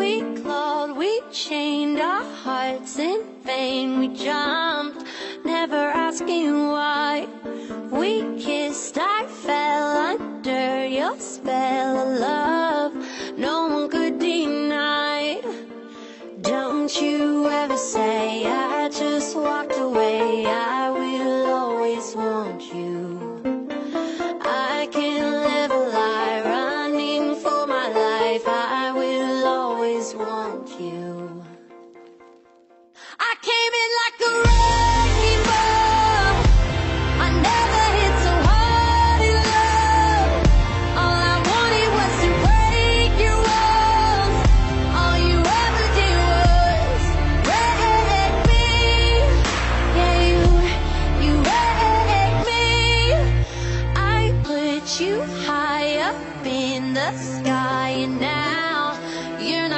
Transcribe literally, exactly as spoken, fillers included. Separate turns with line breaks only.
we clawed, we chained our hearts in vain. We jumped, never asking why. We kissed, I fell under your spell of love no one could deny. Don't you ever say I just walked away. I will always want you. I can't live a lie, running for my life. I will always want you. I came in like a wrecking ball. I never hit so hard in love. All I wanted was to break your walls. All you ever did was wreck me. Yeah, you, you wrecked me. I put you high up in the sky, and now you're not